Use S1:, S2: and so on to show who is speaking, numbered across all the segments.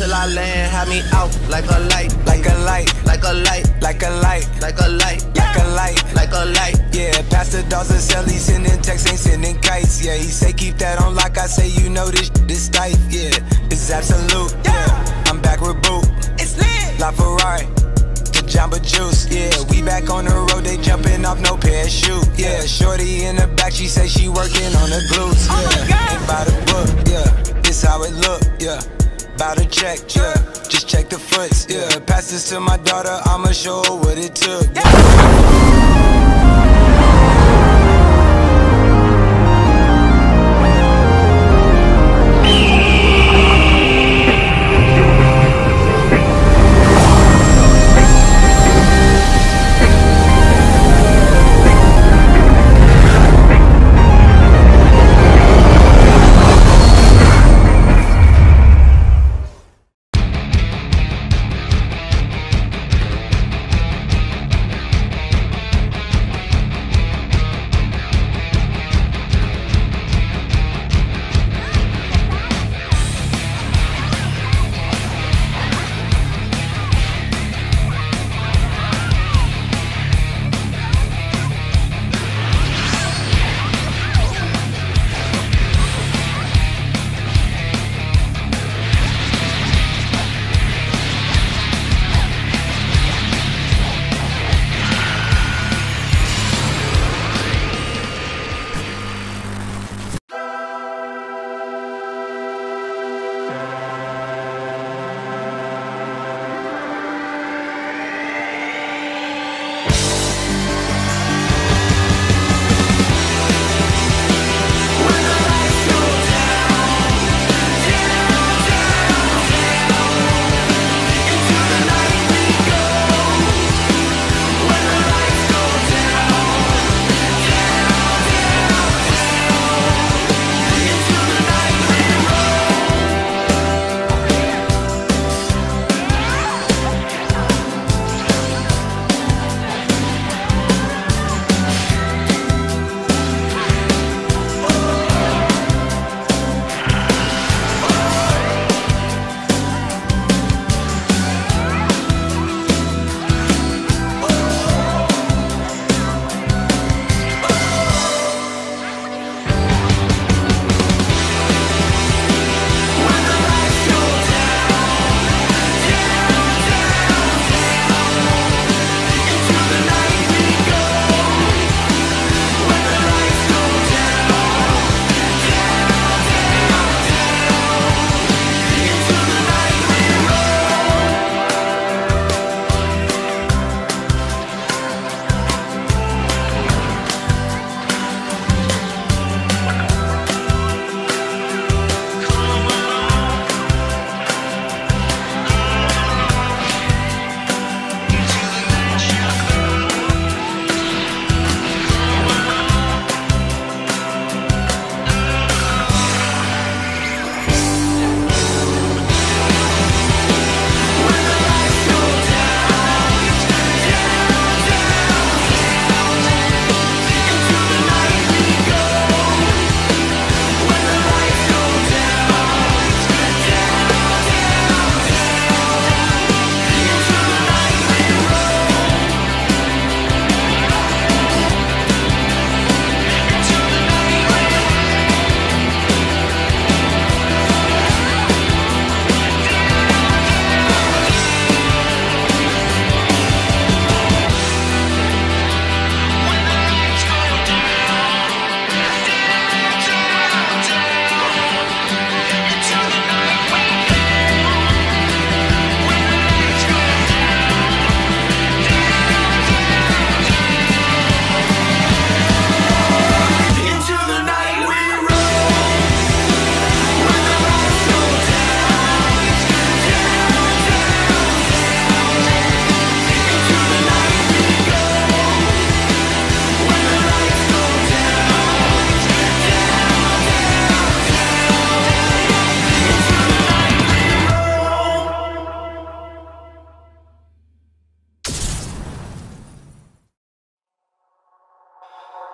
S1: till I land, have me out like a light,
S2: like a light,
S1: like a light,
S2: like a light,
S1: like a light,
S2: like a light,
S1: like a light.
S2: Yeah, Pastor Dawson sell, he sending texts, ain't sending kites. Yeah, he say keep that on lock, I say you know this tight. Yeah, it's absolute. Yeah, I'm back with Boot.
S1: It's lit.
S2: La Ferrari, the Jamba Juice. Yeah, we back on the road, they jumping off no parachute. Yeah, shorty in the back, she say she working on the glutes. Yeah,
S1: oh my God.
S2: Ain't by the book. Yeah, this how it look. Yeah, bout to check. Yeah, just check the foots. Yeah, pass this to my daughter, I'ma show her what it took.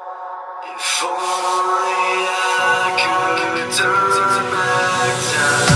S3: If only I could turn back time.